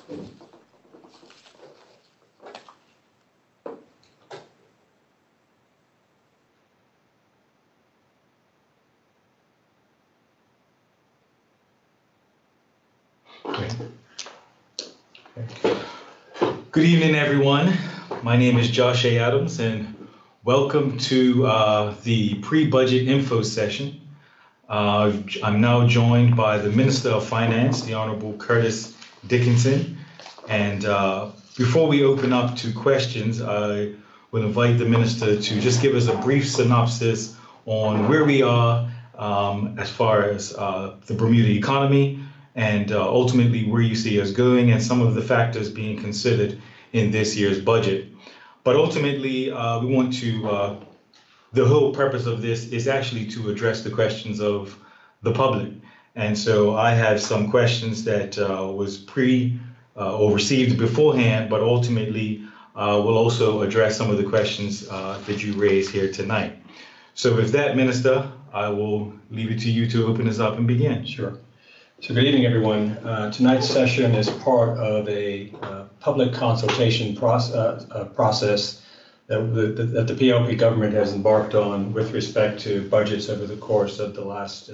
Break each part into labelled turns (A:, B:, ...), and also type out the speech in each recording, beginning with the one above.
A: Good evening, everyone. My name is Josh A. Adams, and welcome to the pre-budget info session. I'm now joined by the Minister of Finance, the Honorable Curtis Dickinson. And before we open up to questions, I will invite the Minister to just give us a brief synopsis on where we are as far as the Bermuda economy, and ultimately where you see us going and some of the factors being considered in this year's budget. But ultimately, we want to, the whole purpose of this is actually to address the questions of the public. And so I have some questions that was or received beforehand, but ultimately we'll also address some of the questions that you raised here tonight. So with that, Minister, I will leave it to you to open us up and begin.
B: Sure. So good evening, everyone. Tonight's session is part of a public consultation process that the PLP government has embarked on with respect to budgets over the course of the last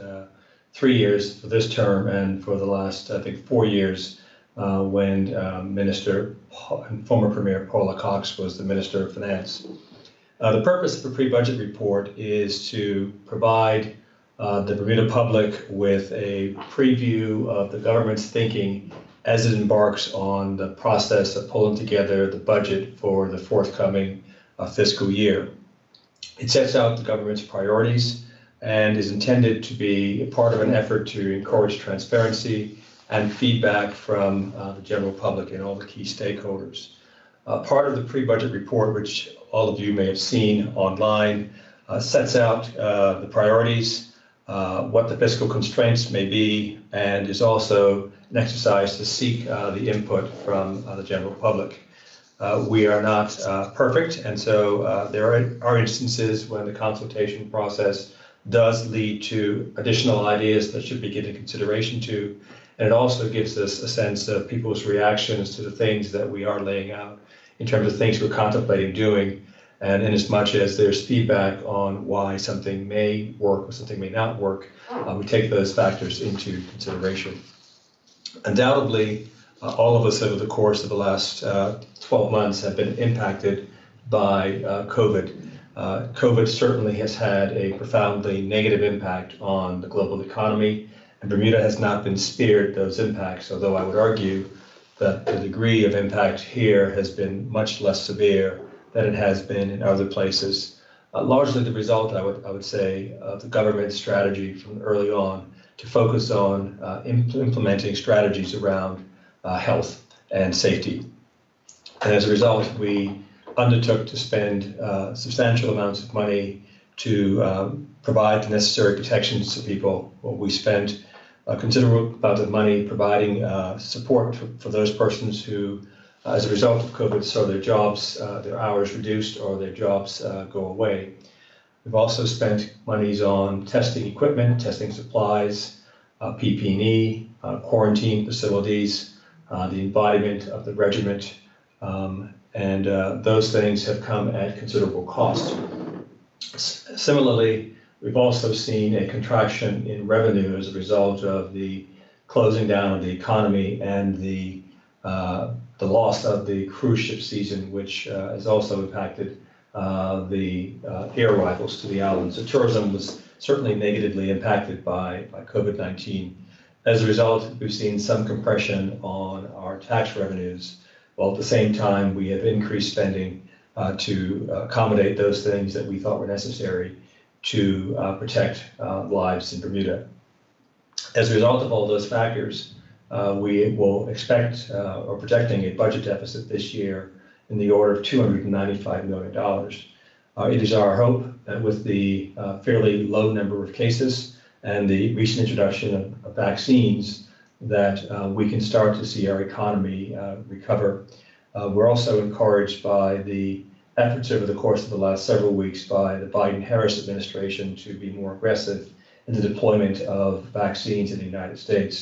B: 3 years for this term and for the last, I think, 4 years when Minister and former Premier Paula Cox was the Minister of Finance. The purpose of the pre-budget report is to provide the Bermuda public with a preview of the government's thinking as it embarks on the process of pulling together the budget for the forthcoming fiscal year. It sets out the government's priorities and is intended to be part of an effort to encourage transparency and feedback from the general public and all the key stakeholders. Part of the pre-budget report, which all of you may have seen online, sets out the priorities, what the fiscal constraints may be, and is also an exercise to seek the input from the general public. We are not perfect, and so there are instances when the consultation process does lead to additional ideas that should be given consideration to, and it also gives us a sense of people's reactions to the things that we are laying out in terms of things we're contemplating doing. And in as much as there's feedback on why something may work or something may not work, we take those factors into consideration. Undoubtedly, all of us over the course of the last 12 months have been impacted by COVID. COVID certainly has had a profoundly negative impact on the global economy, and Bermuda has not been spared those impacts, although I would argue that the degree of impact here has been much less severe than it has been in other places, largely the result, I would say, of the government's strategy from early on to focus on implementing strategies around health and safety. And as a result, we undertook to spend substantial amounts of money to provide the necessary protections to people. Well, we spent a considerable amount of money providing support for those persons who, as a result of COVID, saw their jobs, their hours reduced or their jobs go away. We've also spent monies on testing equipment, testing supplies, PPE, quarantine facilities, the embodiment of the regiment, and those things have come at considerable cost. Similarly, we've also seen a contraction in revenue as a result of the closing down of the economy and the loss of the cruise ship season, which has also impacted the air arrivals to the islands. So tourism was certainly negatively impacted by COVID-19. As a result, we've seen some compression on our tax revenues, while at the same time we have increased spending to accommodate those things that we thought were necessary to protect lives in Bermuda. As a result of all those factors, we will expect or projecting a budget deficit this year in the order of $295 million. It is our hope that with the fairly low number of cases and the recent introduction of vaccines that we can start to see our economy recover. We're also encouraged by the efforts over the course of the last several weeks by the Biden-Harris administration to be more aggressive in the deployment of vaccines in the United States.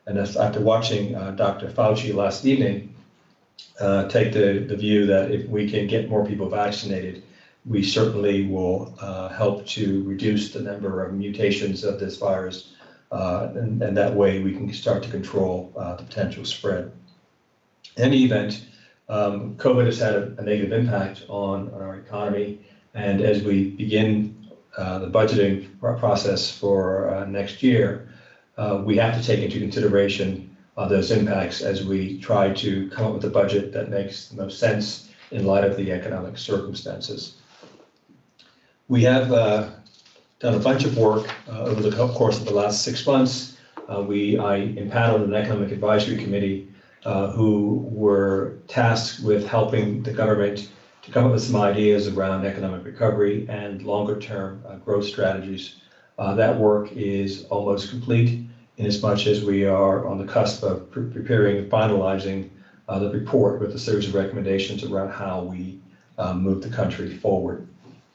B: And after watching Dr. Fauci last evening take the view that if we can get more people vaccinated, we certainly will help to reduce the number of mutations of this virus, and that way we can start to control the potential spread. In any event, COVID has had a negative impact on our economy, and as we begin the budgeting process for next year, we have to take into consideration those impacts as we try to come up with a budget that makes the most sense in light of the economic circumstances. We have done a bunch of work over the course of the last 6 months. I impaneled an economic advisory committee who were tasked with helping the government to come up with some ideas around economic recovery and longer-term growth strategies. That work is almost complete, in as much as we are on the cusp of preparing and finalizing the report with a series of recommendations around how we move the country forward.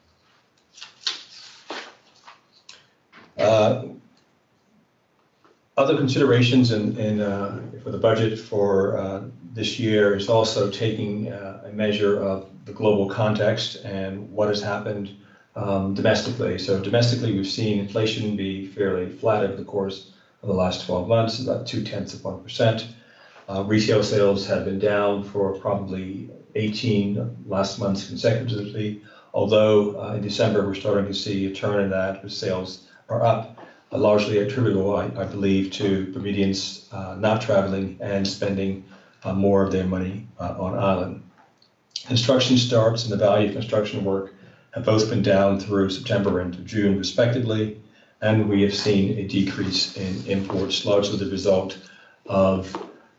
B: Other considerations for the budget for this year is also taking a measure of the global context and what has happened domestically. So domestically, we've seen inflation be fairly flat over the course of the last 12 months, about 0.2%. Retail sales have been down for probably 18 last months consecutively, although in December we're starting to see a turn in that, with sales are up, largely attributable, I believe, to Bermudians not traveling and spending more of their money on island. Construction starts and the value of construction work have both been down through September and June, respectively, and we have seen a decrease in imports, largely the result of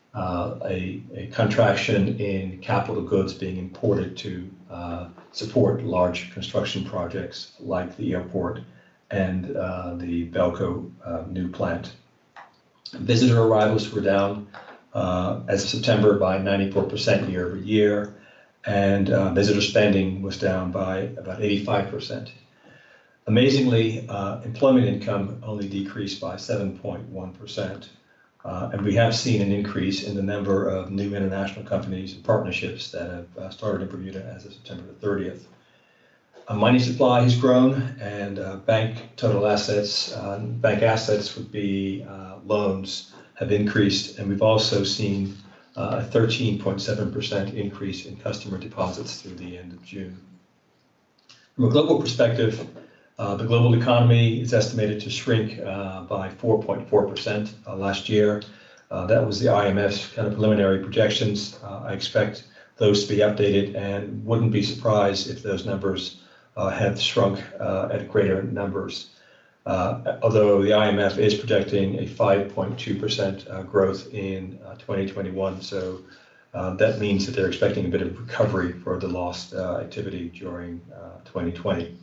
B: a contraction in capital goods being imported to support large construction projects like the airport and the Belco new plant. Visitor arrivals were down as of September by 94% year over year, and visitor spending was down by about 85%. Amazingly, employment income only decreased by 7.1%, and we have seen an increase in the number of new international companies and partnerships that have started in Bermuda as of September the 30th. Money supply has grown, and bank total assets, bank assets would be loans, have increased, and we've also seen a 13.7% increase in customer deposits through the end of June. From a global perspective, the global economy is estimated to shrink by 4.4% last year. That was the IMF's kind of preliminary projections. I expect those to be updated and wouldn't be surprised if those numbers have shrunk at greater numbers. Although the IMF is projecting a 5.2% growth in 2021, so that means that they're expecting a bit of recovery for the lost activity during 2020.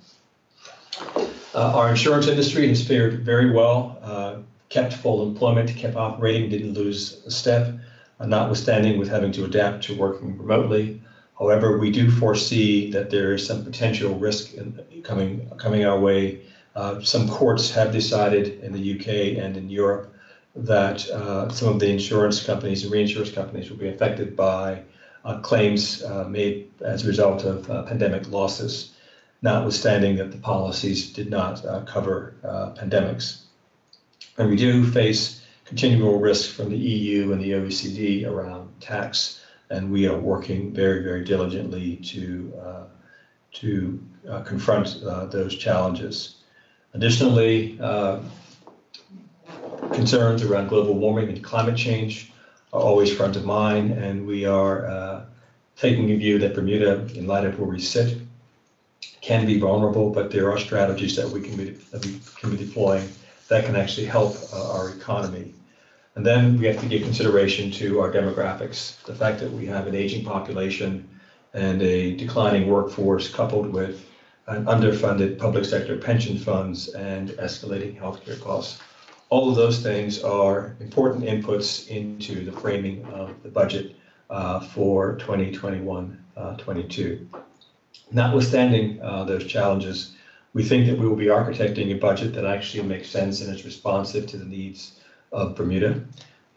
B: Our insurance industry has fared very well, kept full employment, kept operating, didn't lose a step, notwithstanding with having to adapt to working remotely. However, we do foresee that there is some potential risk coming our way. Some courts have decided in the UK and in Europe that some of the insurance companies and reinsurance companies will be affected by claims made as a result of pandemic losses, notwithstanding that the policies did not cover pandemics. And we do face continual risk from the EU and the OECD around tax, and we are working very, very diligently to confront those challenges. Additionally, concerns around global warming and climate change are always front of mind, and we are taking a view that Bermuda, in light of where we sit, can be vulnerable, but there are strategies that we can be deploying that can actually help our economy. And then we have to give consideration to our demographics, the fact that we have an aging population and a declining workforce coupled with an underfunded public sector pension funds and escalating healthcare costs. All of those things are important inputs into the framing of the budget for 2021-22. Notwithstanding those challenges, we think that we will be architecting a budget that actually makes sense and is responsive to the needs of Bermuda.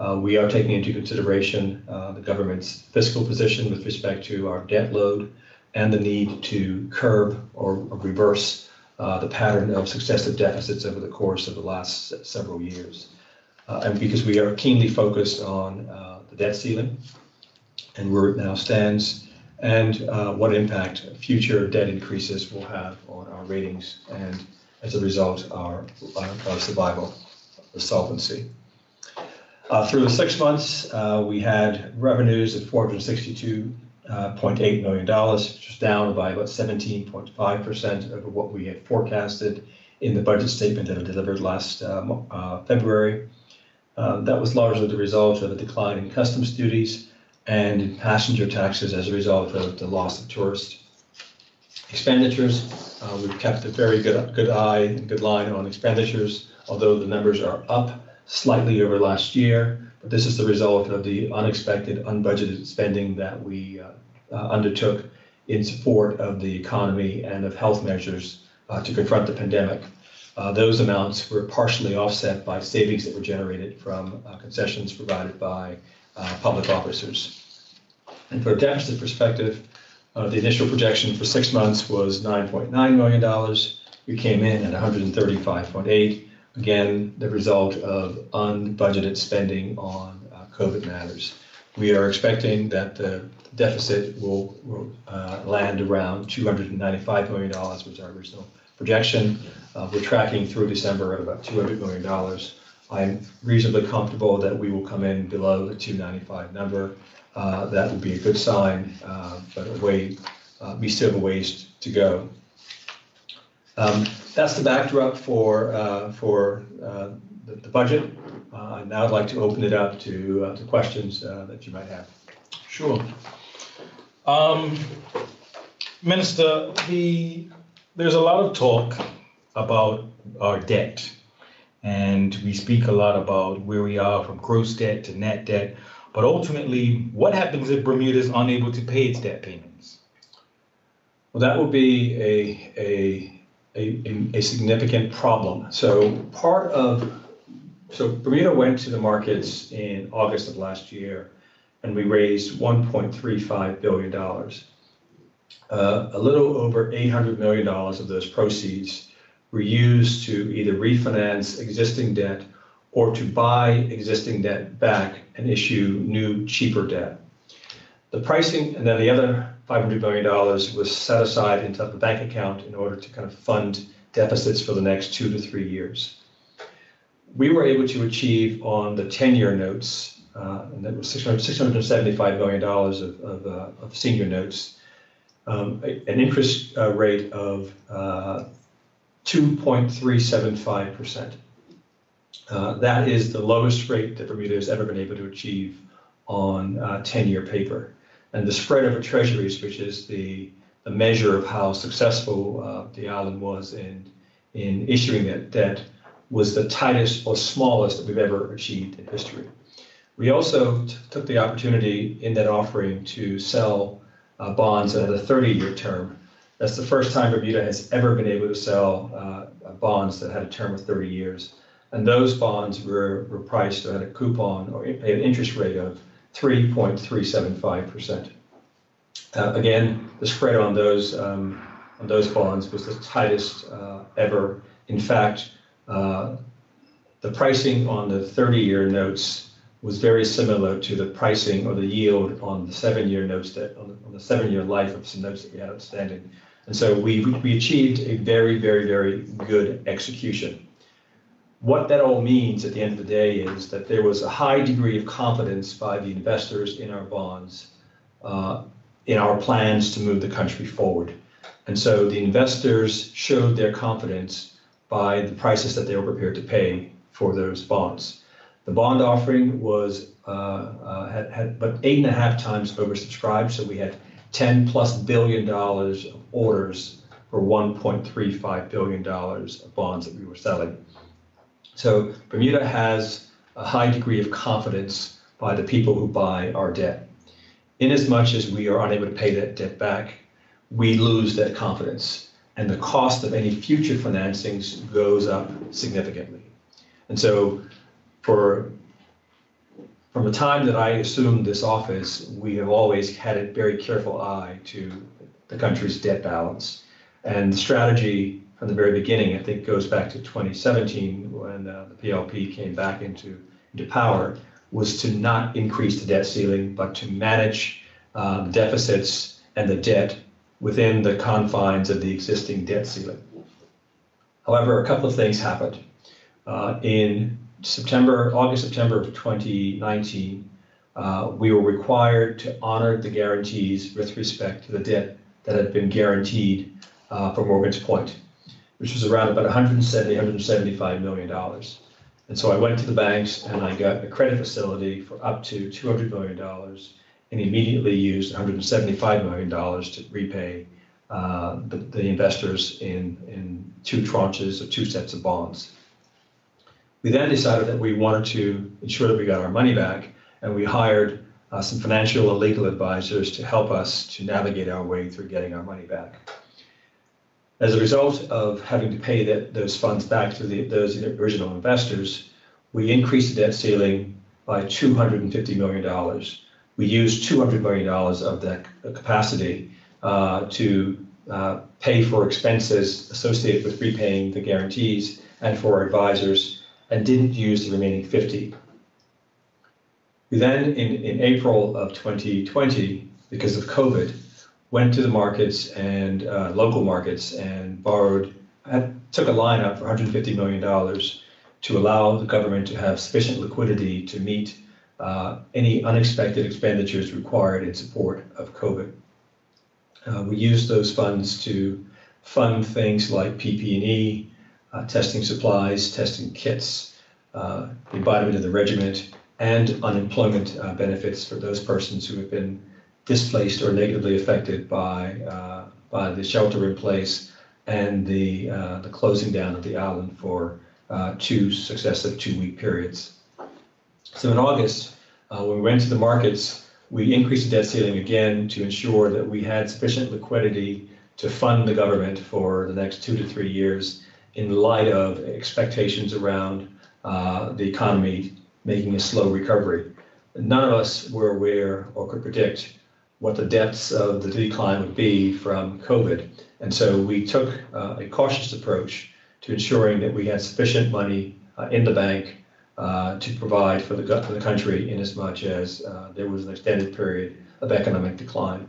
B: We are taking into consideration the government's fiscal position with respect to our debt load and the need to curb or reverse the pattern of successive deficits over the course of the last several years. And because we are keenly focused on the debt ceiling and where it now stands, and what impact future debt increases will have on our ratings and, as a result, our survival, the solvency. Through the 6 months, we had revenues of $462.8 million, which was down by about 17.5% over what we had forecasted in the budget statement that I delivered last February. That was largely the result of a decline in customs duties and in passenger taxes as a result of the loss of tourist expenditures. We've kept a very good eye and good line on expenditures, although the numbers are up slightly over last year. But this is the result of the unexpected, unbudgeted spending that we undertook in support of the economy and of health measures to confront the pandemic. Those amounts were partially offset by savings that were generated from concessions provided by public officers. And for a deficit perspective, the initial projection for 6 months was $9.9 million. We came in at 135.8. Again, the result of unbudgeted spending on COVID matters. We are expecting that the deficit will land around $295 million, which is our original projection. We're tracking through December at about $200 million. I'm reasonably comfortable that we will come in below the 295 number. That would be a good sign, but we still have a ways to go. That's the backdrop for the budget. Now I'd like to open it up to questions that you might have.
A: Sure. Minister, there's a lot of talk about our debt, and we speak a lot about where we are from gross debt to net debt, but ultimately, what happens if Bermuda is unable to pay its debt payments?
B: Well, that would be a significant problem. So Bermuda went to the markets in August of last year, and we raised $1.35 billion. A little over $800 million of those proceeds were used to either refinance existing debt or to buy existing debt back and issue new, cheaper debt. The pricing, and then the other $500 million was set aside into the bank account in order to kind of fund deficits for the next 2 to 3 years. We were able to achieve on the 10-year notes, and that was $675 million of senior notes, an interest rate of 2.375%. That is the lowest rate that Bermuda has ever been able to achieve on 10-year paper. And the spread over treasuries, which is the measure of how successful the island was in issuing that debt, was the tightest or smallest that we've ever achieved in history. We also took the opportunity in that offering to sell bonds at a 30-year term. That's the first time Bermuda has ever been able to sell bonds that had a term of 30 years. And those bonds were priced at a coupon or an interest rate of 3.375%. Again, the spread on those bonds was the tightest ever. In fact, the pricing on the 30-year notes was very similar to the pricing or the yield on the 7-year notes on the 7-year life of some notes that we had outstanding. And so we achieved a very, very, very good execution. What that all means at the end of the day is that there was a high degree of confidence by the investors in our bonds, in our plans to move the country forward. And so the investors showed their confidence by the prices that they were prepared to pay for those bonds. The bond offering was had about 8.5 times oversubscribed, so we had $10+ billion of orders for $1.35 billion of bonds that we were selling. So Bermuda has a high degree of confidence by the people who buy our debt. Inasmuch as we are unable to pay that debt back, we lose that confidence, and the cost of any future financings goes up significantly. And so for From the time that I assumed this office, we have always had a very careful eye to the country's debt balance. And the strategy from the very beginning, I think, goes back to 2017 when the PLP came back into power, was to not increase the debt ceiling, but to manage the deficits and the debt within the confines of the existing debt ceiling. However, a couple of things happened. In August, September of 2019, we were required to honor the guarantees with respect to the debt that had been guaranteed for Morgan's Point, which was around about $175 million. And so I went to the banks and I got a credit facility for up to $200 million and immediately used $175 million to repay the investors in two tranches of two sets of bonds. We then decided that we wanted to ensure that we got our money back, and we hired some financial and legal advisors to help us to navigate our way through getting our money back. As a result of having to pay those funds back to those original investors, we increased the debt ceiling by $250 million. We used $200 million of that capacity to pay for expenses associated with repaying the guarantees and for our advisors, and didn't use the remaining 50. We then, in April of 2020, because of COVID, went to the markets and local markets and took a line out for $150 million to allow the government to have sufficient liquidity to meet any unexpected expenditures required in support of COVID. We used those funds to fund things like PP&E, testing supplies, testing kits, embodiment of the regiment, and unemployment benefits for those persons who have been displaced or negatively affected by the shelter in place and the closing down of the island for two successive 2-week periods. So in August, when we went to the markets, we increased the debt ceiling again to ensure that we had sufficient liquidity to fund the government for the next 2 to 3 years in light of expectations around the economy making a slow recovery. None of us were aware or could predict what the depths of the decline would be from COVID. And so we took a cautious approach to ensuring that we had sufficient money in the bank to provide for the country in as much as there was an extended period of economic decline.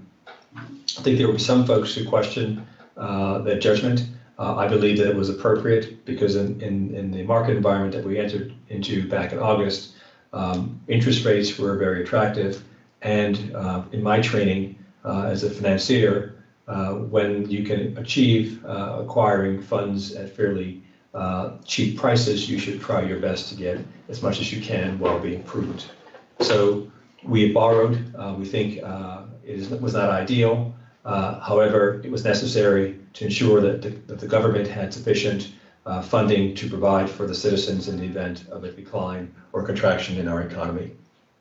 B: I think there were some folks who questioned that judgment. I believe that it was appropriate because in the market environment that we entered into back in August, interest rates were very attractive. And in my training as a financier, when you can achieve acquiring funds at fairly cheap prices, you should try your best to get as much as you can while being prudent. So we borrowed. We think it was not ideal. However, it was necessary to ensure that the government had sufficient funding to provide for the citizens in the event of a decline or contraction in our economy.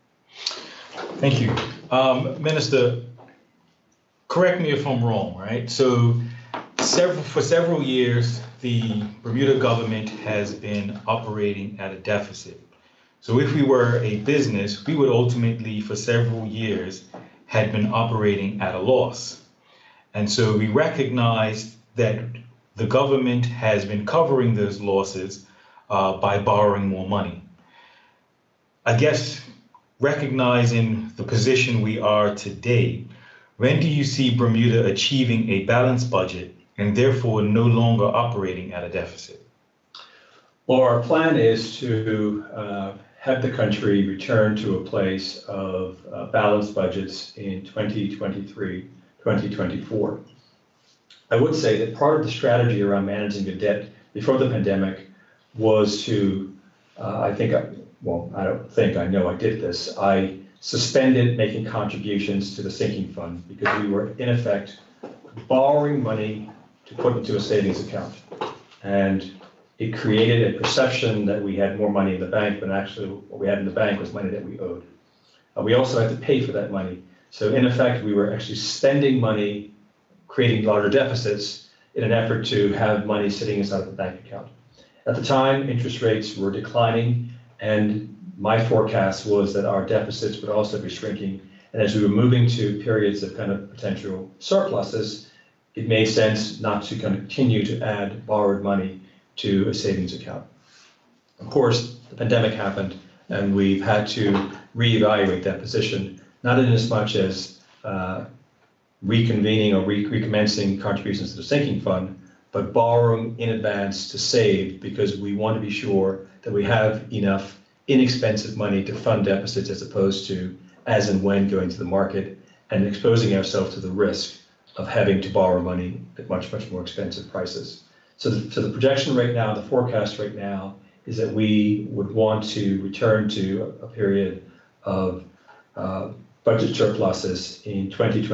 A: Thank you. Minister, correct me if I'm wrong, right? So for several years, the Bermuda government has been operating at a deficit. So if we were a business, we would ultimately, for several years, had been operating at a loss. And so we recognized that the government has been covering those losses by borrowing more money. I guess recognizing the position we are today, when do you see Bermuda achieving a balanced budget and therefore no longer operating at a deficit?
B: Well, our plan is to have the country return to a place of balanced budgets in 2023, 2024. I would say that part of the strategy around managing the debt before the pandemic was to, I know I did this. I suspended making contributions to the sinking fund because we were, in effect, borrowing money to put into a savings account. And it created a perception that we had more money in the bank, but actually what we had in the bank was money that we owed. We also had to pay for that money. So in effect, we were actually spending money, creating larger deficits in an effort to have money sitting inside the bank account. At the time, interest rates were declining, and my forecast was that our deficits would also be shrinking. And as we were moving to periods of kind of potential surpluses, it made sense not to continue to add borrowed money to a savings account. Of course, the pandemic happened, and we've had to reevaluate that position, not in as much as reconvening or recommencing contributions to the sinking fund, but borrowing in advance to save, because we want to be sure that we have enough inexpensive money to fund deficits, as opposed to as and when going to the market and exposing ourselves to the risk of having to borrow money at much, much more expensive prices. So the projection right now, the forecast right now, is that we would want to return to a period of budget surpluses in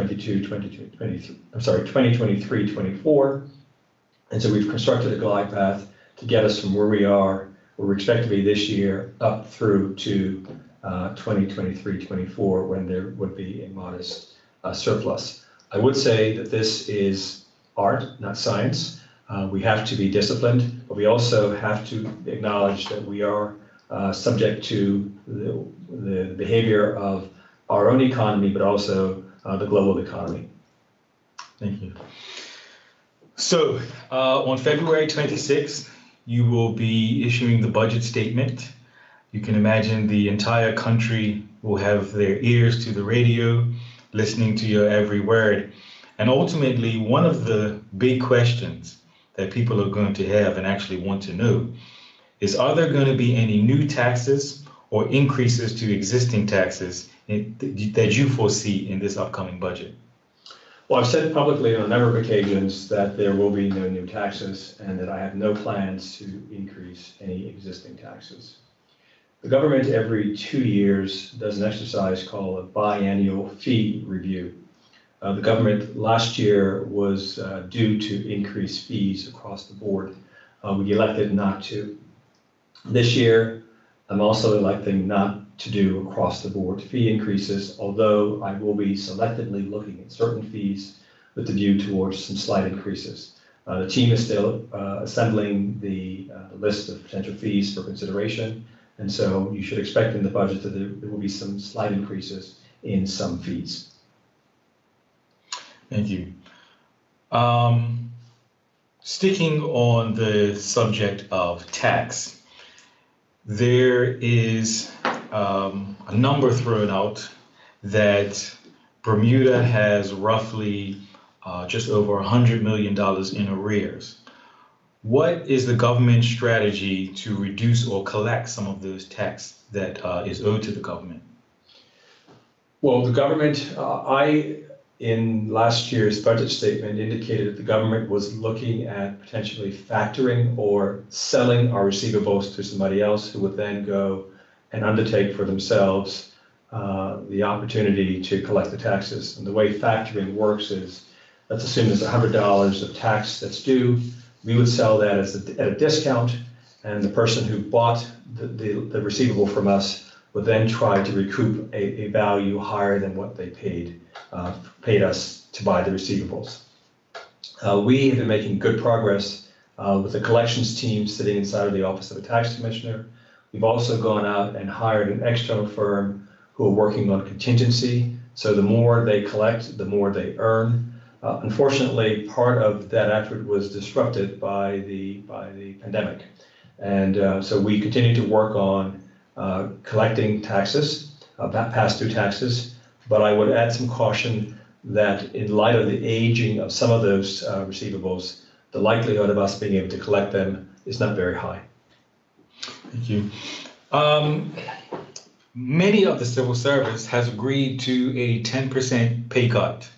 B: 2023, 24. And so we've constructed a glide path to get us from where we are, where we expect to be this year, up through to 2023, 24, when there would be a modest surplus. I would say that this is art, not science. We have to be disciplined, but we also have to acknowledge that we are subject to the behavior of our own economy, but also the global economy.
A: Thank you. So on February 26th, you will be issuing the budget statement. You can imagine the entire country will have their ears to the radio, listening to your every word. And ultimately, one of the big questions that people are going to have and actually want to know is, are there going to be any new taxes or increases to existing taxes that you foresee in this upcoming budget?
B: Well, I've said publicly on a number of occasions that there will be no new taxes and that I have no plans to increase any existing taxes. The government every 2 years does an exercise called a biannual fee review. The government last year was due to increase fees across the board. We elected not to. This year, I'm also electing not to do across the board fee increases, although I will be selectively looking at certain fees with the view towards some slight increases. The team is still assembling the list of potential fees for consideration, and so you should expect in the budget that there will be some slight increases in some fees.
A: Thank you. Sticking on the subject of tax, there is a number thrown out that Bermuda has roughly just over $100 million in arrears. What is the government's strategy to reduce or collect some of those tax that is owed to the government?
B: Well, the government, in last year's budget statement, indicated that the government was looking at potentially factoring or selling our receivables to somebody else who would then go and undertake for themselves the opportunity to collect the taxes. And the way factoring works is, let's assume there's $100 of tax that's due. We would sell that at a discount, and the person who bought the receivable from us would then try to recoup a value higher than what they paid us to buy the receivables. We have been making good progress with the collections team sitting inside of the Office of the Tax Commissioner. We've also gone out and hired an external firm who are working on contingency. So the more they collect, the more they earn. Unfortunately, part of that effort was disrupted by the pandemic. And so we continue to work on collecting taxes, pass-through taxes, but I would add some caution that in light of the aging of some of those receivables, the likelihood of us being able to collect them is not very high.
A: Thank you. Many of the civil service has agreed to a 10% pay cut.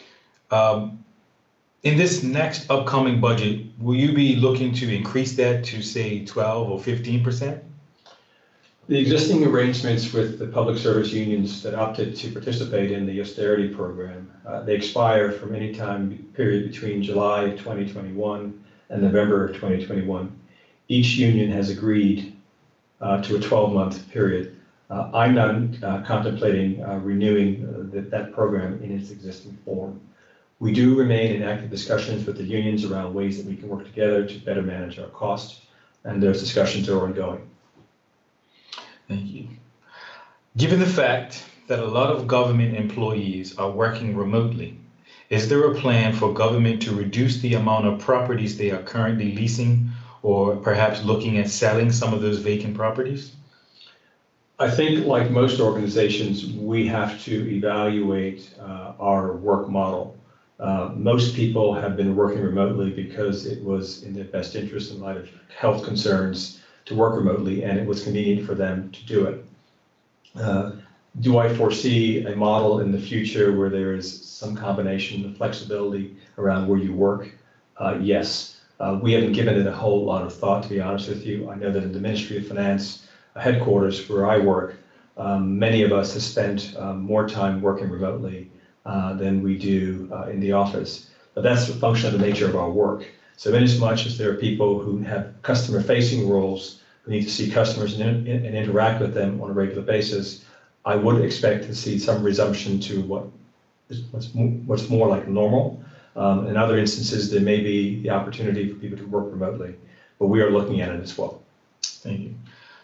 A: In this next upcoming budget, will you be looking to increase that to, say, 12 or 15%?
B: The existing arrangements with the public service unions that opted to participate in the austerity program, they expire from any time period between July 2021 and November 2021. Each union has agreed to a 12-month period. I'm not contemplating renewing that program in its existing form. We do remain in active discussions with the unions around ways that we can work together to better manage our costs, and those discussions are ongoing.
A: Thank you. Given the fact that a lot of government employees are working remotely, is there a plan for government to reduce the amount of properties they are currently leasing, or perhaps looking at selling some of those vacant properties?
B: I think, like most organizations, we have to evaluate our work model. Most people have been working remotely because it was in their best interest in light of health concerns to work remotely, and it was convenient for them to do it. Do I foresee a model in the future where there is some combination of flexibility around where you work? Yes. We haven't given it a whole lot of thought, to be honest with you. I know that in the Ministry of Finance headquarters where I work, many of us have spent more time working remotely than we do in the office. But that's a function of the nature of our work. So inasmuch as there are people who have customer-facing roles, who need to see customers and interact with them on a regular basis, I would expect to see some resumption to what's more like normal. In other instances, there may be the opportunity for people to work remotely, but we are looking at it as well.
A: Thank you.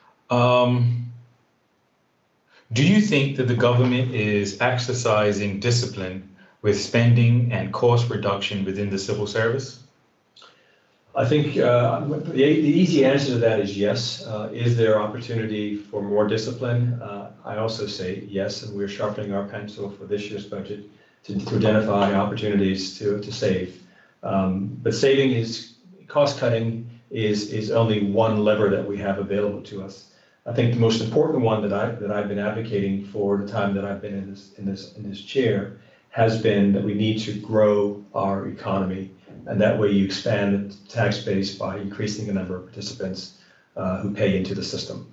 A: Do you think that the government is exercising discipline with spending and cost reduction within the civil service?
B: I think the easy answer to that is yes. Is there opportunity for more discipline? I also say yes, and we're sharpening our pencil for this year's budget to identify opportunities to save. But cost cutting is only one lever that we have available to us. I think the most important one that I've been advocating for the time that I've been in this chair has been that we need to grow our economy, and that way you expand the tax base by increasing the number of participants who pay into the system.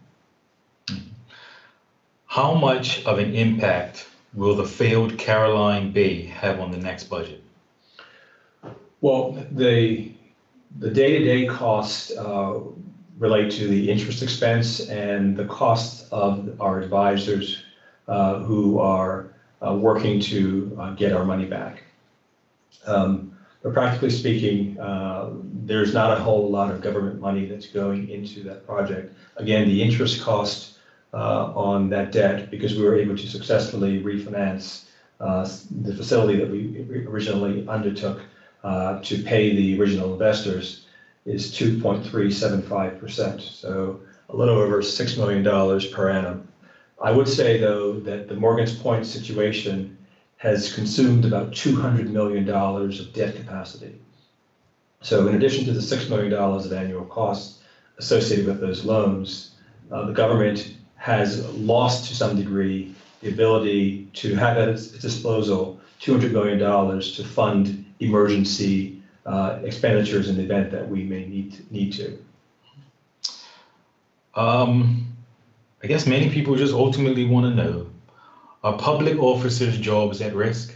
A: How much of an impact will the failed Caroline Bay have on the next budget?
B: Well, the day-to-day costs relate to the interest expense and the cost of our advisors who are working to get our money back. But practically speaking, there's not a whole lot of government money that's going into that project. Again, the interest cost on that debt, because we were able to successfully refinance the facility that we originally undertook to pay the original investors, is 2.375%, so a little over $6 million per annum. I would say, though, that the Morgan's Point situation has consumed about $200 million of debt capacity. So in addition to the $6 million of annual costs associated with those loans, the government has lost to some degree the ability to have at its disposal $200 million to fund emergency expenditures in the event that we may need to.
A: I guess many people just ultimately want to know, are public officers' jobs at risk?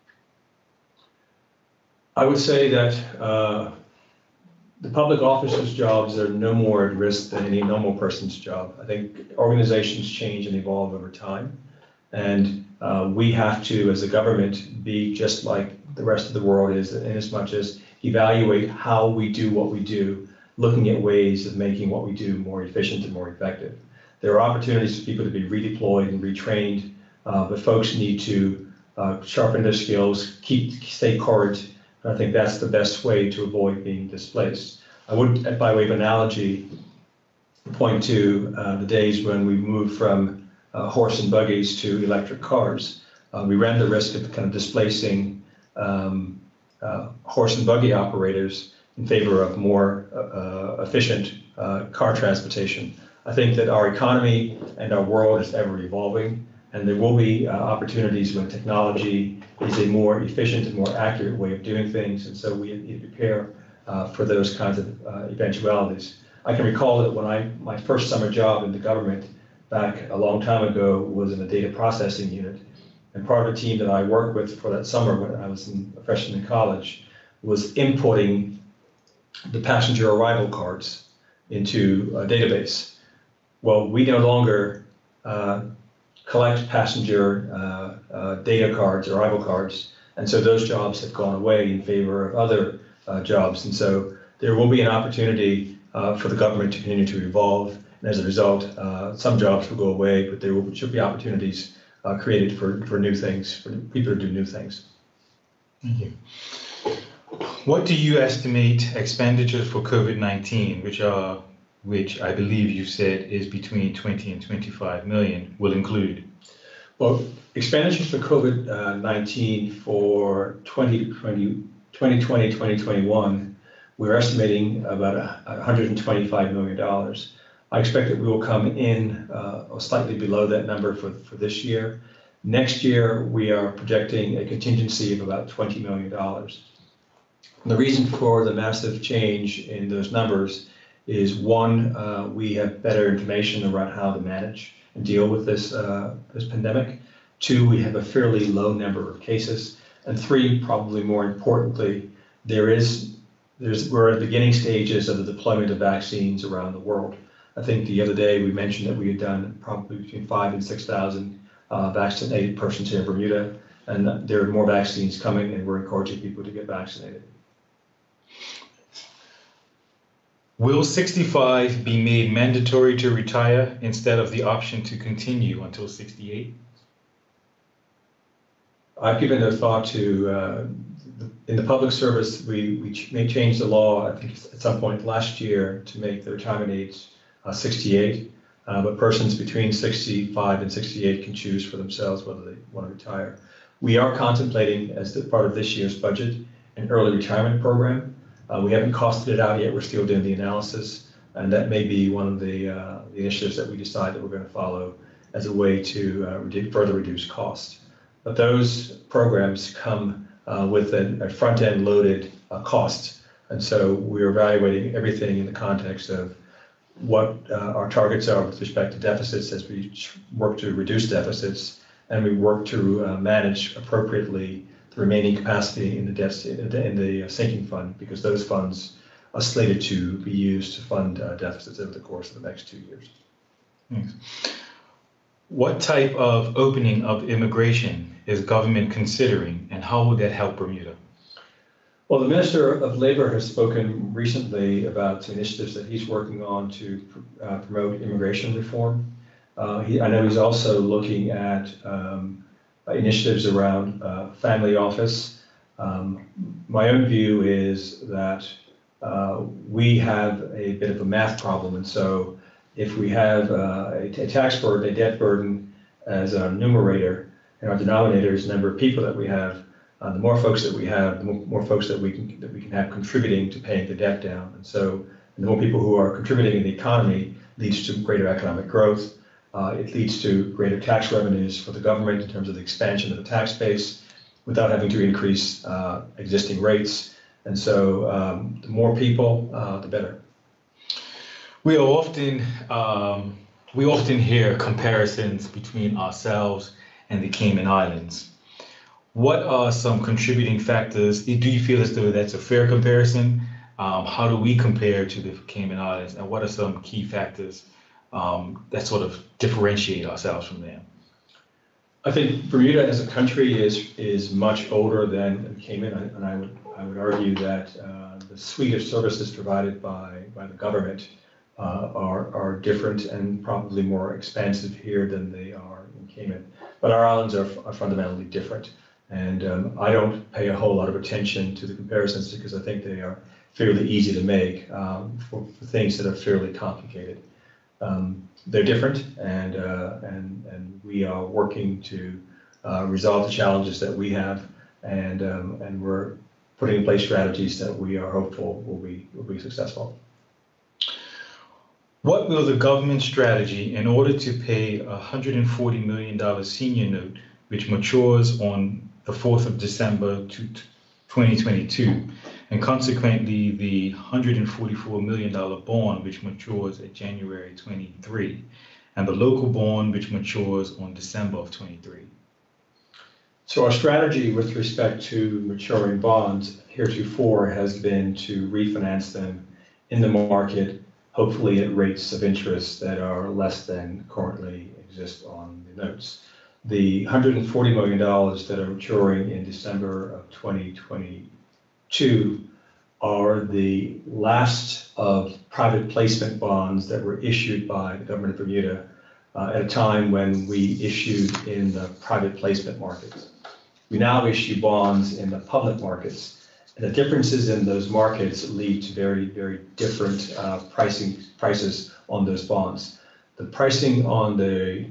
B: I would say that the public officers' jobs are no more at risk than any normal person's job. I think organizations change and evolve over time, and we have to, as a government, be just like the rest of the world is, in as much as evaluate how we do what we do, looking at ways of making what we do more efficient and more effective. There are opportunities for people to be redeployed and retrained, but folks need to sharpen their skills, stay current. And I think that's the best way to avoid being displaced. I would, by way of analogy, point to the days when we moved from horse and buggies to electric cars. We ran the risk of kind of displacing horse and buggy operators in favor of more efficient car transportation. I think that our economy and our world is ever evolving, and there will be opportunities when technology is a more efficient and more accurate way of doing things, and so we need to prepare for those kinds of eventualities. I can recall that when my first summer job in the government back a long time ago was in a data processing unit, and part of the team that I worked with for that summer when I was a freshman in college was inputting the passenger arrival cards into a database. Well, we no longer collect passenger data cards, arrival cards, and so those jobs have gone away in favor of other jobs. And so there will be an opportunity for the government to continue to evolve And as a result, some jobs will go away, but should be opportunities created for new things, for people to do new things.
A: Thank you. What do you estimate expenditures for COVID-19, which I believe you've said is between 20 and 25 million, will include?
B: Well, expenditures for COVID-19 for 2020, 2021, we're estimating about $125 million. I expect that we will come in slightly below that number for this year. Next year, we are projecting a contingency of about $20 million. And the reason for the massive change in those numbers is one, we have better information around how to manage and deal with this pandemic. Two, we have a fairly low number of cases. And three, probably more importantly, we're at the beginning stages of the deployment of vaccines around the world. I think the other day we mentioned that we had done probably between 5,000 and 6,000 vaccinated persons here in Bermuda, and there are more vaccines coming, and we're encouraging people to get vaccinated.
A: Will 65 be made mandatory to retire instead of the option to continue until 68?
B: I've given no thought to, in the public service, we may change the law, I think at some point last year, to make the retirement age 68, but persons between 65 and 68 can choose for themselves whether they want to retire. We are contemplating, as part of this year's budget, an early retirement program. We haven't costed it out yet, we're still doing the analysis, and that may be one of the initiatives that we decide that we're going to follow as a way to further reduce costs. But those programs come with a front-end loaded cost, and so we're evaluating everything in the context of what our targets are with respect to deficits as we work to reduce deficits, and we work to manage appropriately the remaining capacity in the sinking fund, because those funds are slated to be used to fund deficits over the course of the next 2 years.
A: Thanks. What type of opening of immigration is government considering, and how will that help Bermuda?
B: Well, the Minister of Labor has spoken recently about initiatives that he's working on to promote immigration reform. I know he's also looking at initiatives around family office. My own view is that we have a bit of a math problem, and so if we have a tax burden, a debt burden as a numerator, and our denominator is the number of people that we have, the more folks that we have, the more folks that we can have contributing to paying the debt down. And so the more people who are contributing in the economy leads to greater economic growth. It leads to greater tax revenues for the government in terms of the expansion of the tax base without having to increase existing rates. And so the more people, the better.
A: We often hear comparisons between ourselves and the Cayman Islands. What are some contributing factors? Do you feel as though that's a fair comparison? How do we compare to the Cayman Islands, and what are some key factors that sort of differentiate ourselves from them?
B: I think Bermuda as a country is much older than Cayman, and I would argue that the suite of services provided by the government are different and probably more expansive here than they are in Cayman. But our islands are fundamentally different, and I don't pay a whole lot of attention to the comparisons because I think they are fairly easy to make for things that are fairly complicated. They're different, and we are working to resolve the challenges that we have, and we're putting in place strategies that we are hopeful will be successful.
A: What will the government strategy in order to pay a $140 million senior note, which matures on the 4th of December 2022, and consequently the $144 million bond, which matures at January 23, and the local bond, which matures on December of 23?
B: So our strategy with respect to maturing bonds heretofore has been to refinance them in the market, hopefully at rates of interest that are less than currently exist on the notes. The $140 million that are maturing in December of 2022 are the last of private placement bonds that were issued by the government of Bermuda at a time when we issued in the private placement markets. We now issue bonds in the public markets, and the differences in those markets lead to very, very different prices on those bonds. The pricing on the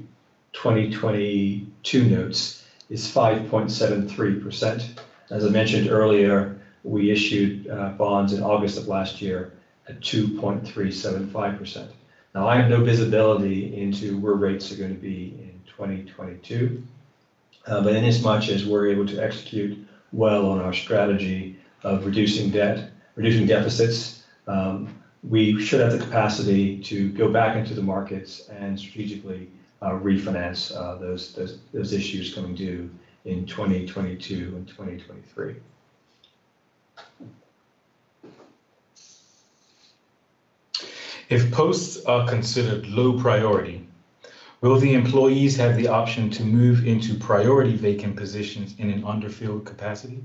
B: 2022 notes is 5.73%. As I mentioned earlier, we issued bonds in August of last year at 2.375%. Now, I have no visibility into where rates are going to be in 2022, but in as much as we're able to execute well on our strategy of reducing debt, reducing deficits, we should have the capacity to go back into the markets and strategically refinance those issues coming due in 2022 and 2023.
A: If posts are considered low priority, will the employees have the option to move into priority vacant positions in an underfilled capacity?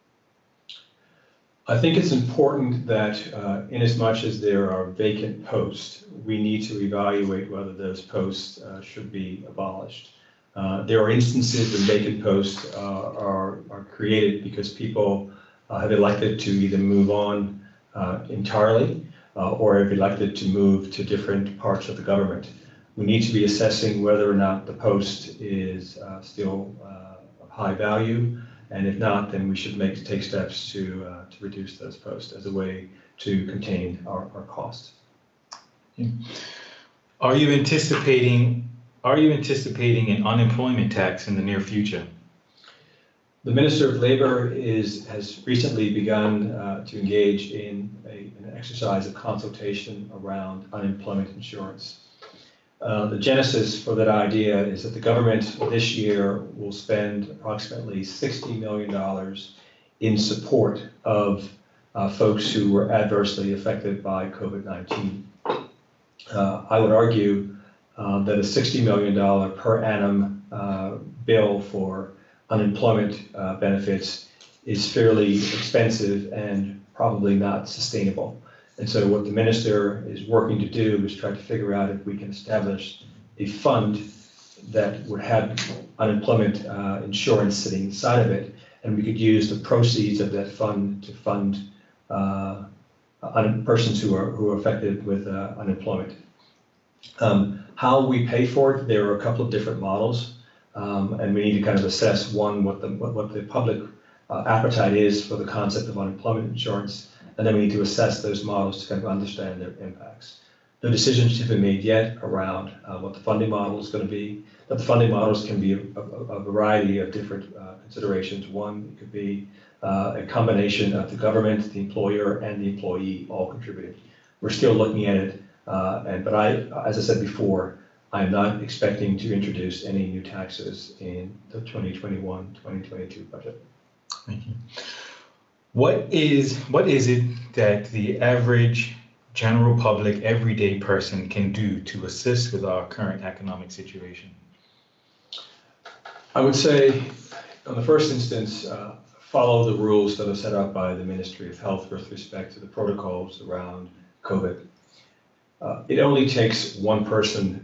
B: I think it's important that in as much as there are vacant posts, we need to evaluate whether those posts should be abolished. There are instances when vacant posts are created because people have elected to either move on entirely or have elected to move to different parts of the government. We need to be assessing whether or not the post is still of high value, and if not, then we should take steps to reduce those posts as a way to contain our costs.
A: Are you anticipating an unemployment tax in the near future?
B: The Minister of Labor has recently begun to engage in an exercise of consultation around unemployment insurance. The genesis for that idea is that the government this year will spend approximately $60 million in support of folks who were adversely affected by COVID-19. I would argue that a $60 million per annum bill for unemployment benefits is fairly expensive and probably not sustainable. And so what the minister is working to do is try to figure out if we can establish a fund that would have unemployment insurance sitting inside of it, and we could use the proceeds of that fund to fund persons who are affected with unemployment. How we pay for it, there are a couple of different models. And we need to kind of assess, one, what the public appetite is for the concept of unemployment insurance, and then we need to assess those models to kind of understand their impacts. No decisions have been made yet around what the funding model is going to be, but the funding models can be a variety of different considerations. One, it could be a combination of the government, the employer, and the employee all contributing. We're still looking at it, but as I said before, I am not expecting to introduce any new taxes in the 2021-2022 budget.
A: Thank you. What is it that the average general public, everyday person can do to assist with our current economic situation?
B: I would say, on the first instance, follow the rules that are set up by the Ministry of Health with respect to the protocols around COVID. It only takes one person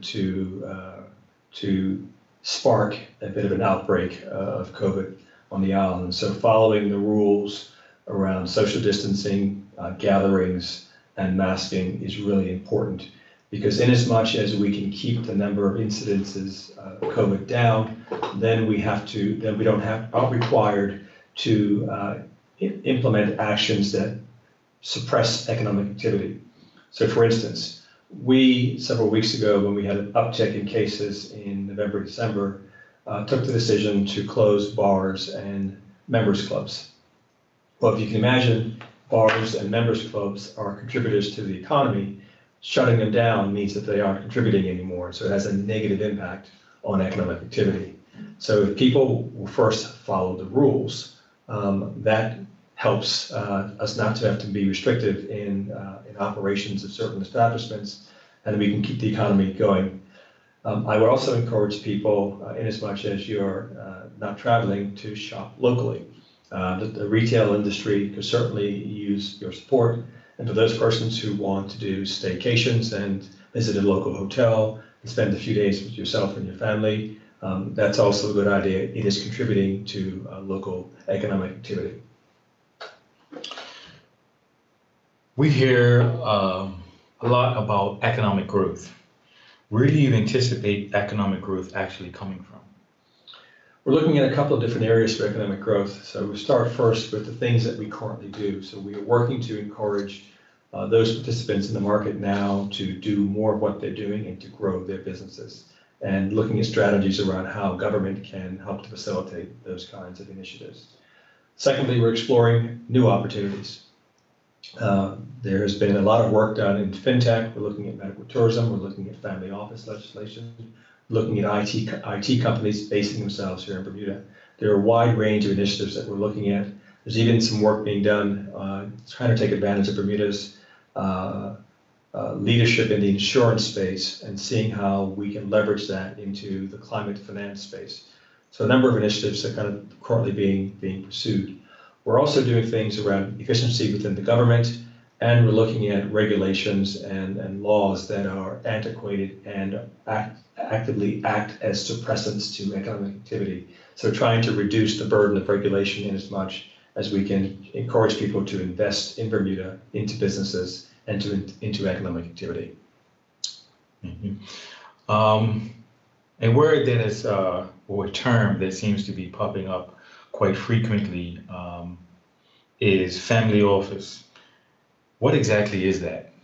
B: to spark a bit of an outbreak of COVID on the island. So following the rules around social distancing, gatherings, and masking is really important, because in as much as we can keep the number of incidences of COVID down, then aren't required to implement actions that suppress economic activity. So for instance, several weeks ago, when we had an uptick in cases in November, December, took the decision to close bars and members clubs. Well, if you can imagine, bars and members clubs are contributors to the economy. Shutting them down means that they aren't contributing anymore, so it has a negative impact on economic activity. So if people will first follow the rules, that helps us not to have to be restrictive in operations of certain establishments, and we can keep the economy going. I would also encourage people, in as much as you're not traveling, to shop locally. The retail industry could certainly use your support. And for those persons who want to do staycations and visit a local hotel and spend a few days with yourself and your family, that's also a good idea. It is contributing to local economic activity.
A: We hear a lot about economic growth. Where do you anticipate economic growth actually coming from?
B: We're looking at a couple of different areas for economic growth. So we start first with the things that we currently do. So we are working to encourage those participants in the market now to do more of what they're doing and to grow their businesses, and looking at strategies around how government can help to facilitate those kinds of initiatives. Secondly, we're exploring new opportunities. There has been a lot of work done in fintech. We're looking at medical tourism. We're looking at family office legislation, looking at IT companies basing themselves here in Bermuda. There are a wide range of initiatives that we're looking at. There's even some work being done trying to take advantage of Bermuda's leadership in the insurance space and seeing how we can leverage that into the climate finance space. So a number of initiatives are kind of currently being pursued. We're also doing things around efficiency within the government, and we're looking at regulations and laws that are antiquated and actively act as suppressants to economic activity. So trying to reduce the burden of regulation in as much as we can encourage people to invest in Bermuda, into businesses, and into economic activity.
A: Mm-hmm. A word that is, or a term that seems to be popping up quite frequently is family office. What exactly is that?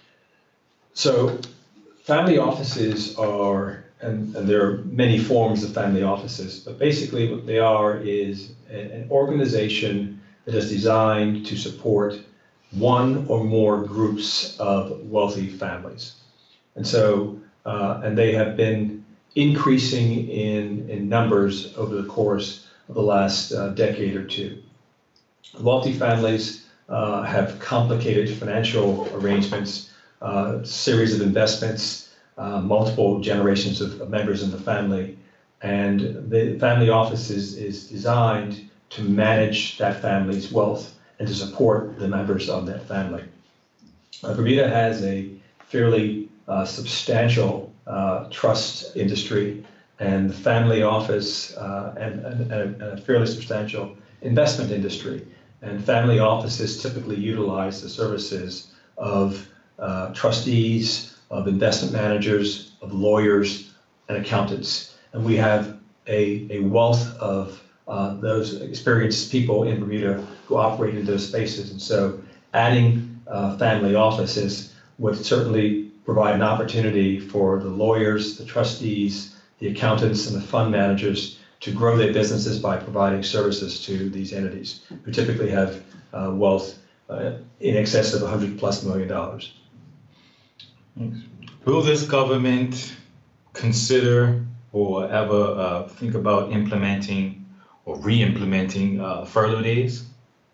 B: So family offices are, and there are many forms of family offices, but basically what they are is an organization that is designed to support one or more groups of wealthy families. And so, and they have been increasing in numbers over the course of the last decade or two. Wealthy families have complicated financial arrangements, series of investments, multiple generations of members in the family, and the family office is designed to manage that family's wealth and to support the members of that family. Bermuda has a fairly substantial trust industry, and the family office and a fairly substantial investment industry. And family offices typically utilize the services of trustees, of investment managers, of lawyers, and accountants. And we have a wealth of those experienced people in Bermuda who operate in those spaces. And so adding family offices would certainly provide an opportunity for the lawyers, the trustees, the accountants, and the fund managers to grow their businesses by providing services to these entities, who typically have wealth in excess of $100+ million.
A: Thanks. Will this government consider or ever think about implementing or re-implementing furlough days?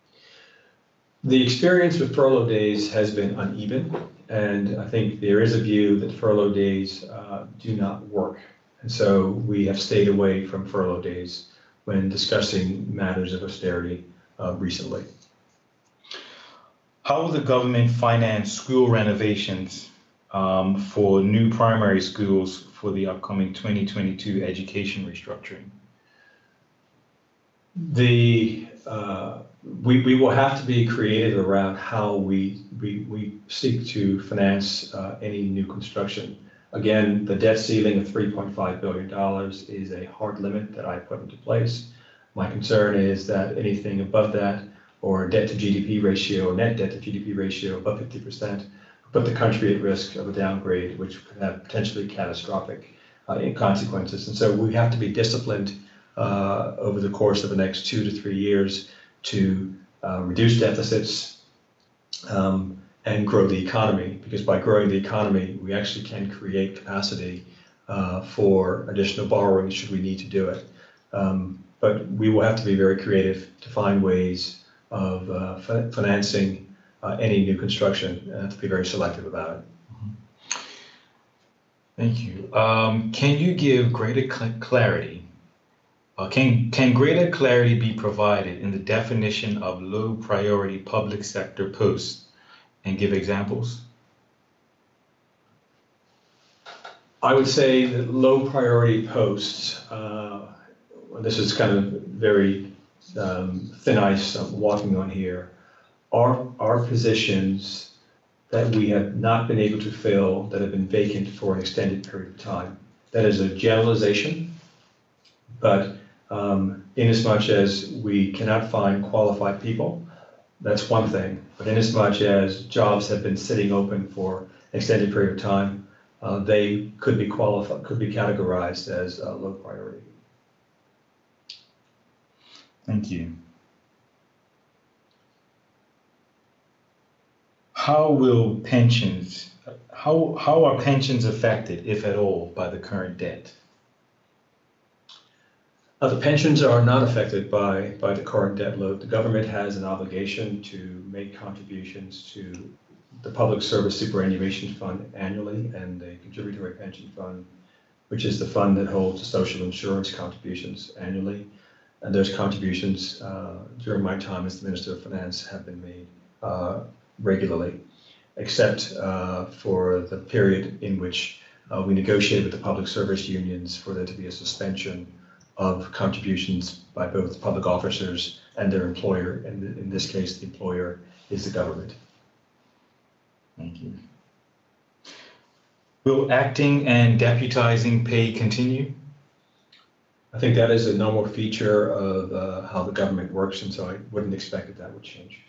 B: The experience with furlough days has been uneven, and I think there is a view that furlough days do not work. And so we have stayed away from furlough days when discussing matters of austerity recently.
A: How will the government finance school renovations for new primary schools for the upcoming 2022 education restructuring?
B: We will have to be creative around how we seek to finance any new construction. Again, the debt ceiling of $3.5 billion is a hard limit that I put into place. My concern is that anything above that, or debt to GDP ratio, or net debt to GDP ratio above 50%, put the country at risk of a downgrade, which could have potentially catastrophic consequences. And so we have to be disciplined over the course of the next 2 to 3 years to reduce deficits and grow the economy, because by growing the economy, we actually can create capacity for additional borrowing should we need to do it. But we will have to be very creative to find ways of financing any new construction, and have to be very selective about it.
A: Thank you. Can you give greater clarity Can greater clarity be provided in the definition of low priority public sector posts and give examples?
B: I would say that low priority posts, this is kind of very thin ice I'm walking on here, are positions that we have not been able to fill that have been vacant for an extended period of time. That is a generalization, but inasmuch as we cannot find qualified people, that's one thing. But inasmuch as jobs have been sitting open for an extended period of time, they could be categorized as low priority.
A: Thank you. How are pensions affected, if at all, by the current debt?
B: The pensions are not affected by the current debt load. The government has an obligation to make contributions to the Public Service Superannuation Fund annually and the Contributory Pension Fund, which is the fund that holds the social insurance contributions annually. And those contributions during my time as the Minister of Finance have been made regularly, except for the period in which we negotiated with the public service unions for there to be a suspension of contributions by both public officers and their employer, and in this case, the employer is the government.
A: Thank you. Will acting and deputizing pay continue?
B: I think that is a normal feature of how the government works, and so I wouldn't expect that would change.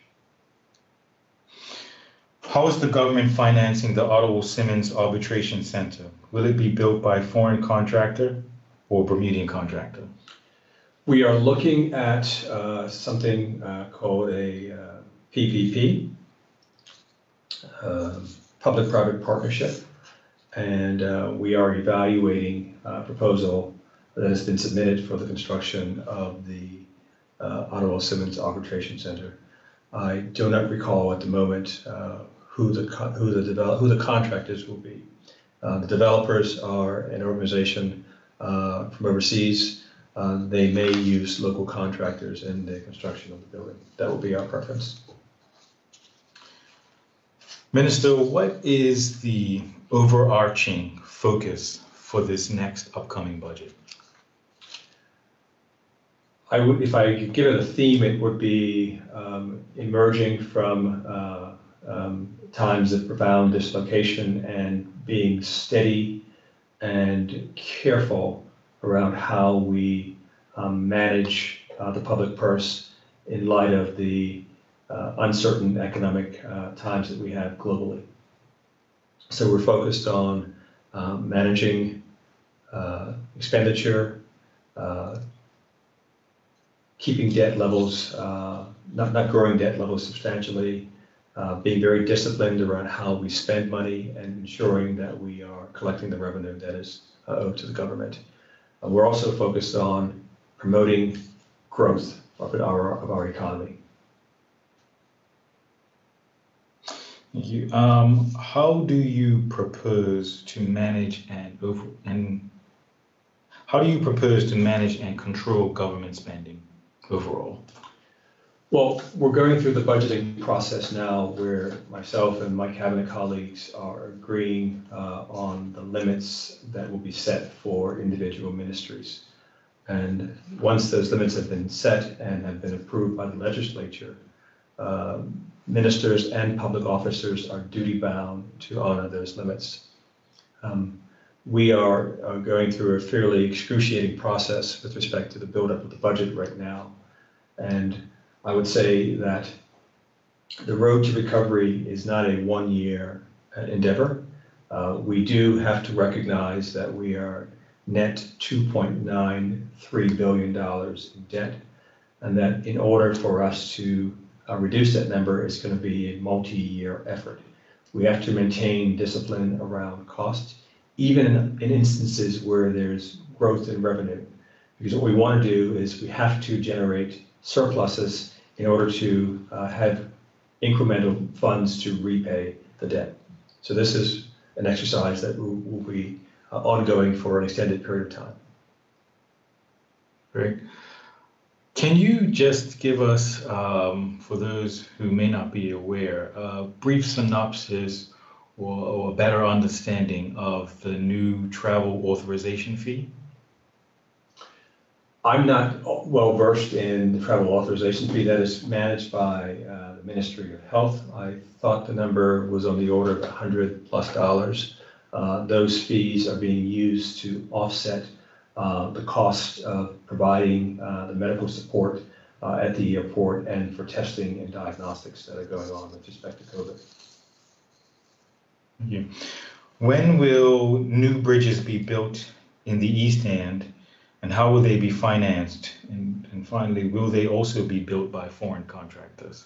A: How is the government financing the Ottawa Simmons Arbitration Center? Will it be built by a foreign contractor or Bermudian contractor?
B: We are looking at something called a PPP, public-private partnership, and we are evaluating a proposal that has been submitted for the construction of the Ottawa Simmons Arbitration Center. I do not recall at the moment who the contractors will be. The developers are an organization from overseas. They may use local contractors in the construction of the building. That will be our preference.
A: Minister, what is the overarching focus for this next upcoming budget?
B: If I could give it a theme, it would be emerging from times of profound dislocation and being steady and careful around how we manage the public purse in light of the uncertain economic times that we have globally. So we're focused on managing expenditure, keeping debt levels, not growing debt levels substantially, being very disciplined around how we spend money and ensuring that we are collecting the revenue that is owed to the government. We're also focused on promoting growth of our economy.
A: Thank you. How do you propose to manage and control government spending overall?
B: Well, we're going through the budgeting process now where myself and my cabinet colleagues are agreeing on the limits that will be set for individual ministries. And once those limits have been set and have been approved by the legislature, ministers and public officers are duty bound to honor those limits. We are going through a fairly excruciating process with respect to the buildup of the budget right now. And I would say that the road to recovery is not a one-year endeavor. We do have to recognize that we are net $2.93 billion in debt, and that in order for us to reduce that number, it's going to be a multi-year effort. We have to maintain discipline around costs, even in instances where there's growth in revenue. Because what we want to do is we have to generate surpluses in order to have incremental funds to repay the debt. So this is an exercise that will be ongoing for an extended period of time.
A: Great. Can you just give us, for those who may not be aware, a brief synopsis or a better understanding of the new travel authorization fee?
B: I'm not well versed in the travel authorization fee that is managed by the Ministry of Health. I thought the number was on the order of $100+. Those fees are being used to offset the cost of providing the medical support at the airport and for testing and diagnostics that are going on with respect to COVID.
A: Thank you. When will new bridges be built in the East End, and how will they be financed? And finally, will they also be built by foreign contractors?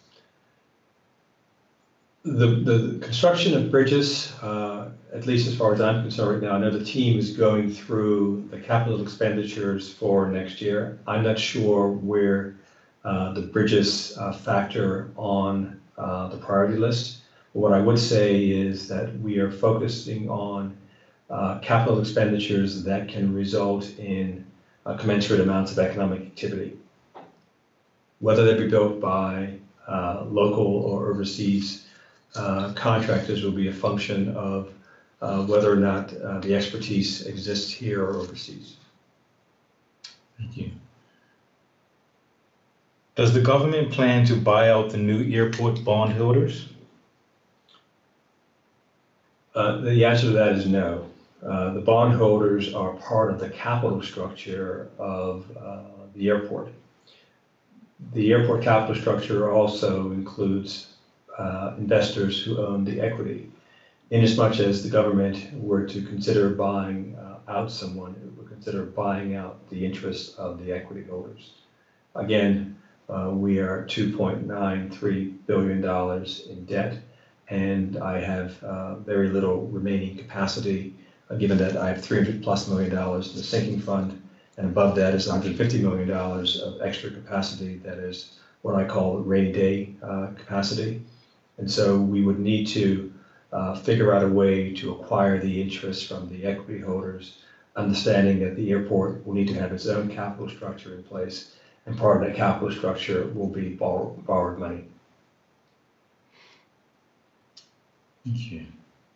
B: The construction of bridges, at least as far as I'm concerned right now, I know the team is going through the capital expenditures for next year. I'm not sure where the bridges factor on the priority list. But what I would say is that we are focusing on capital expenditures that can result in commensurate amounts of economic activity. Whether they be built by local or overseas contractors will be a function of whether or not the expertise exists here or overseas.
A: Thank you. Does the government plan to buy out the new airport bondholders?
B: The answer to that is no. The bondholders are part of the capital structure of the airport. The airport capital structure also includes investors who own the equity. Inasmuch as the government were to consider buying out someone, it would consider buying out the interests of the equity holders. Again, we are $2.93 billion in debt, and I have very little remaining capacity, given that I have $300+ million in the sinking fund, and above that is $150 million of extra capacity that is what I call rainy day capacity. And so we would need to figure out a way to acquire the interest from the equity holders, understanding that the airport will need to have its own capital structure in place, and part of that capital structure will be borrowed money.
A: Thank you.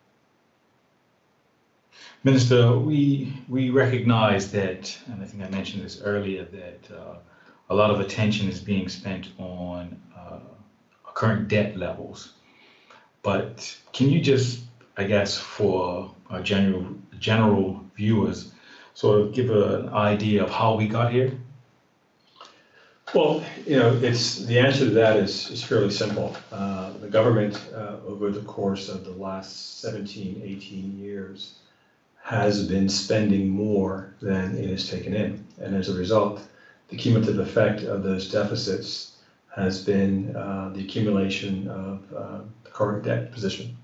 A: Minister, we recognize that, and I think I mentioned this earlier, that a lot of attention is being spent on current debt levels. But can you just, I guess, for our general viewers, sort of give an idea of how we got here?
B: Well, the answer to that is fairly simple. The government, over the course of the last 17, 18 years, has been spending more than it has taken in. And as a result, the cumulative effect of those deficits has been the accumulation of the current debt position.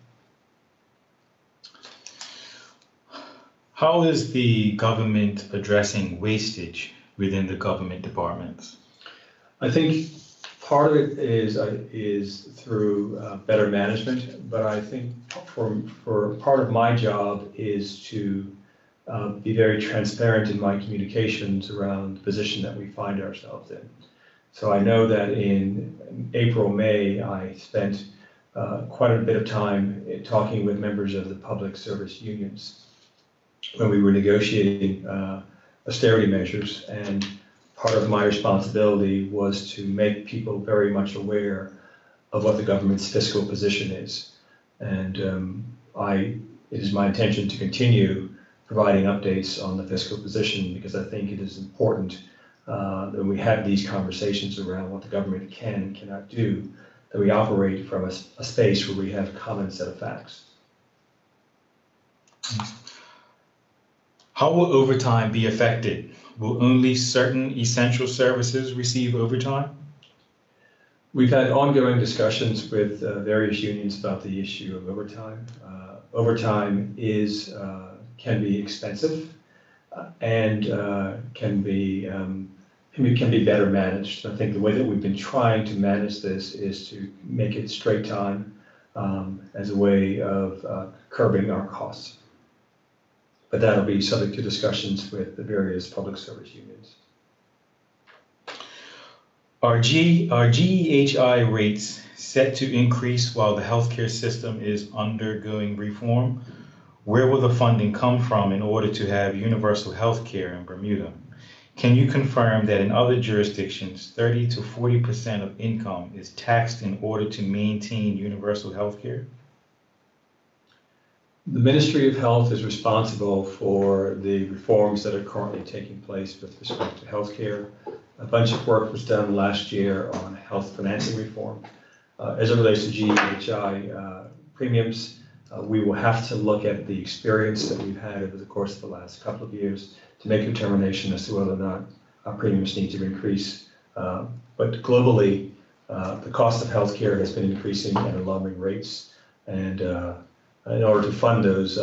A: How is the government addressing wastage within the government departments?
B: I think part of it is through better management, but I think for part of my job is to be very transparent in my communications around the position that we find ourselves in. So I know that in April, May, I spent quite a bit of time talking with members of the public service unions when we were negotiating austerity measures, and part of my responsibility was to make people very much aware of what the government's fiscal position is. And it is my intention to continue providing updates on the fiscal position, because I think it is important that we have these conversations around what the government can and cannot do, that we operate from a space where we have a common set of facts.
A: How will overtime be affected? Will only certain essential services receive overtime?
B: We've had ongoing discussions with various unions about the issue of overtime. Overtime can be expensive and can be better managed. I think the way that we've been trying to manage this is to make it straight time as a way of curbing our costs. But that'll be subject to discussions with the various public service unions.
A: Are GEHI rates set to increase while the healthcare system is undergoing reform? Where will the funding come from in order to have universal healthcare in Bermuda? Can you confirm that in other jurisdictions, 30 to 40% of income is taxed in order to maintain universal healthcare?
B: The Ministry of Health is responsible for the reforms that are currently taking place with respect to healthcare. A bunch of work was done last year on health financing reform. As it relates to GEHI premiums, we will have to look at the experience that we've had over the course of the last couple of years to make a determination as to whether or not our premiums need to increase. But globally, the cost of healthcare has been increasing at alarming rates, and in order to fund those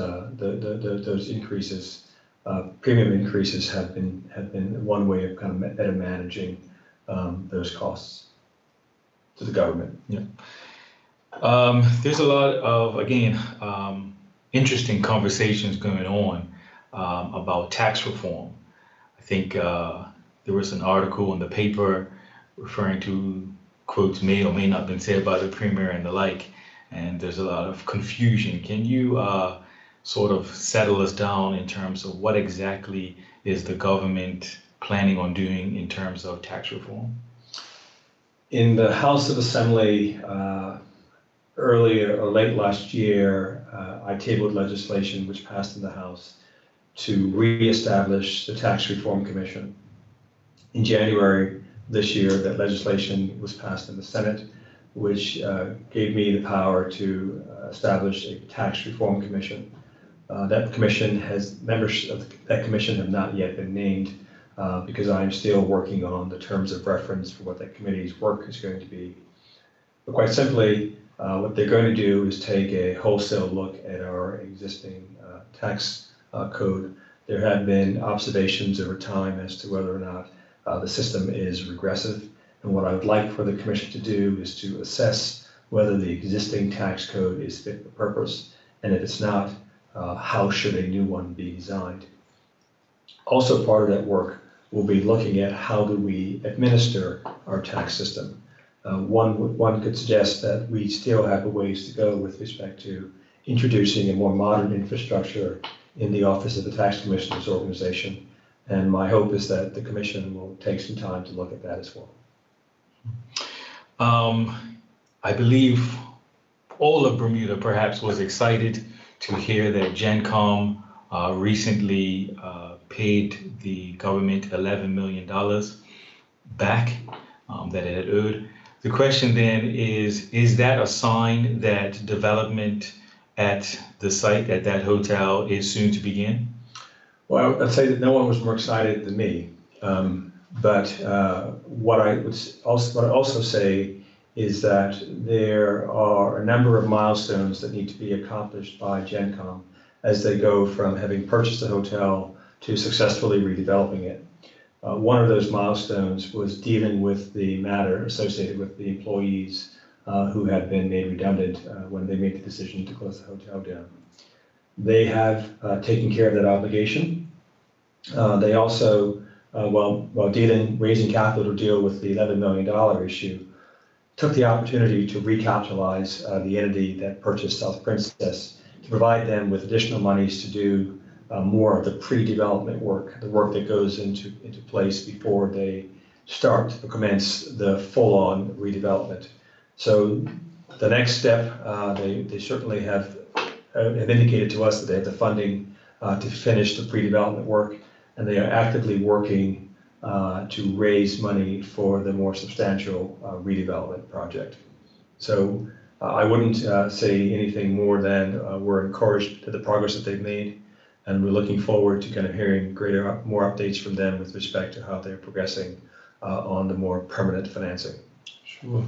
B: increases, premium increases have been one way of kind of better managing those costs to the government.
A: Yeah. There's a lot of, again, interesting conversations going on about tax reform. I think there was an article in the paper referring to quotes may or may not have been said by the premier and the like, and there's a lot of confusion. Can you sort of settle us down in terms of what exactly is the government planning on doing in terms of tax reform?
B: In the House of Assembly, earlier or late last year, I tabled legislation which passed in the House to reestablish the Tax Reform Commission. In January this year, that legislation was passed in the Senate, which gave me the power to establish a Tax Reform Commission. That commission has members of that commission have not yet been named because I'm still working on the terms of reference for what that committee's work is going to be. But quite simply, what they're going to do is take a wholesale look at our existing tax code. There have been observations over time as to whether or not the system is regressive. And what I would like for the commission to do is to assess whether the existing tax code is fit for purpose, and if it's not, how should a new one be designed. Also part of that work will be looking at how do we administer our tax system. One could suggest that we still have a ways to go with respect to introducing a more modern infrastructure in the Office of the Tax Commissioner's organization, and my hope is that the Commission will take some time to look at that as well.
A: I believe all of Bermuda perhaps was excited to hear that GenCom recently paid the government $11 million back that it had owed. The question then is that a sign that development at the site, at that hotel, is soon to begin?
B: Well, I'd say that no one was more excited than me. But what I would also say is that there are a number of milestones that need to be accomplished by GenCom as they go from having purchased a hotel to successfully redeveloping it. One of those milestones was dealing with the matter associated with the employees who had been made redundant when they made the decision to close the hotel down. They have taken care of that obligation. They also, while raising capital to deal with the $11 million issue, took the opportunity to recapitalize the entity that purchased South Princess to provide them with additional monies to do more of the pre-development work, the work that goes into place before they start to commence the full-on redevelopment. So the next step, they certainly have indicated to us that they have the funding to finish the pre-development work, and they are actively working to raise money for the more substantial redevelopment project. So I wouldn't say anything more than we're encouraged to the progress that they've made, and we're looking forward to kind of hearing more updates from them with respect to how they're progressing on the more permanent financing.
A: Sure.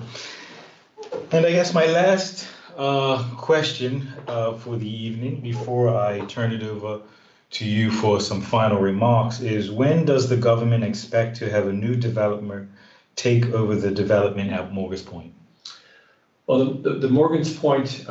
A: And I guess my last question for the evening before I turn it over to you for some final remarks is, when does the government expect to have a new developer take over the development at Morgan's Point?
B: Well, the Morgan's Point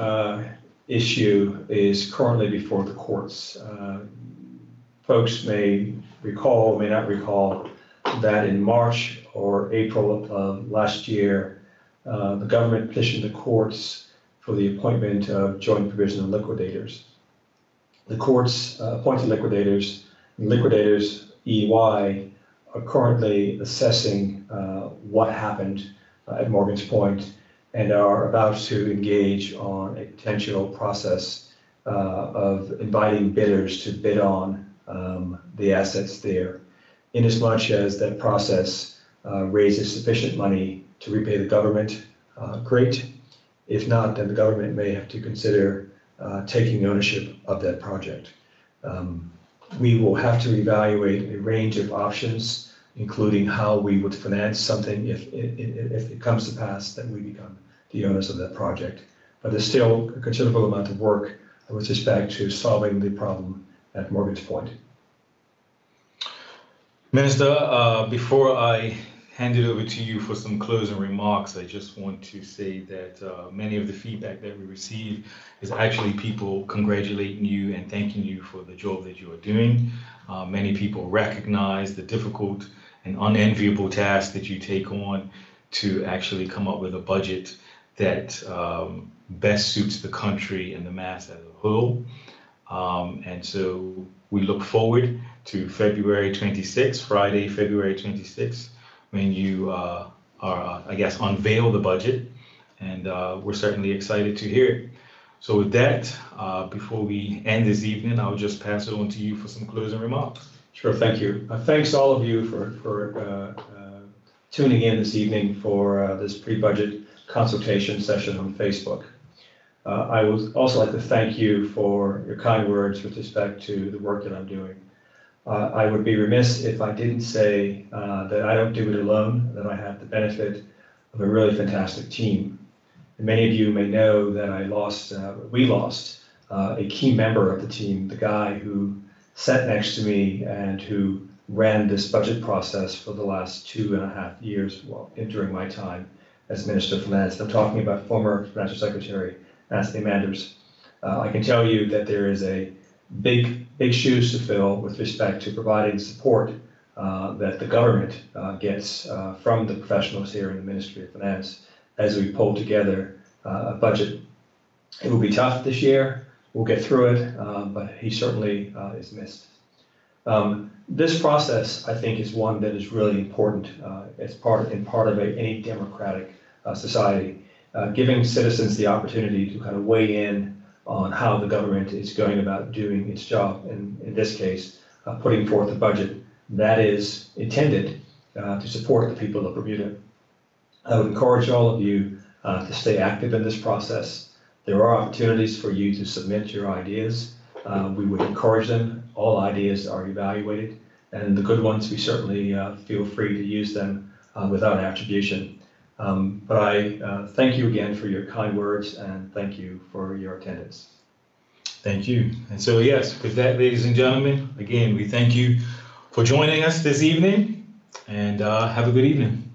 B: issue is currently before the courts. Folks may recall, may not recall, that in March or April of last year, the government petitioned the courts for the appointment of joint provisional liquidators. The courts appointed liquidators, and liquidators EY are currently assessing what happened at Morgan's Point and are about to engage on a potential process of inviting bidders to bid on the assets there, inasmuch as that process raises sufficient money to repay the government. Great. If not, then the government may have to consider taking ownership of that project. We will have to evaluate a range of options, including how we would finance something if it comes to pass that we become the owners of that project. But there's still a considerable amount of work with respect to solving the problem at Morgan's Point.
A: Minister, before I hand it over to you for some closing remarks, I just want to say that many of the feedback that we receive is actually people congratulating you and thanking you for the job that you are doing. Many people recognize the difficult and unenviable task that you take on to actually come up with a budget that best suits the country and the mass as a whole. And so we look forward to February 26th, Friday, February 26th, when you I guess, unveil the budget. And we're certainly excited to hear it. So with that, before we end this evening, I'll just pass it on to you for some closing remarks.
B: Sure, thank you. Thanks all of you for tuning in this evening for this pre-budget consultation session on Facebook. I would also like to thank you for your kind words with respect to the work that I'm doing. I would be remiss if I didn't say that I don't do it alone, that I have the benefit of a really fantastic team. And many of you may know that we lost a key member of the team, the guy who sat next to me and who ran this budget process for the last 2.5 years during my time as Minister of Finance. I'm talking about former Financial Secretary Anthony Manders. I can tell you that there is a big shoes to fill with respect to providing support that the government gets from the professionals here in the Ministry of Finance as we pull together a budget. It will be tough this year. We'll get through it, but he certainly is missed. This process, I think, is one that is really important as part of any democratic society, giving citizens the opportunity to kind of weigh in on how the government is going about doing its job, and in this case, putting forth a budget that is intended to support the people of Bermuda. I would encourage all of you to stay active in this process. There are opportunities for you to submit your ideas. We would encourage them. All ideas are evaluated, and the good ones, we certainly feel free to use them without attribution. But I thank you again for your kind words, and thank you for your attendance.
A: Thank you. And so, yes, with that, ladies and gentlemen, again, we thank you for joining us this evening, and have a good evening.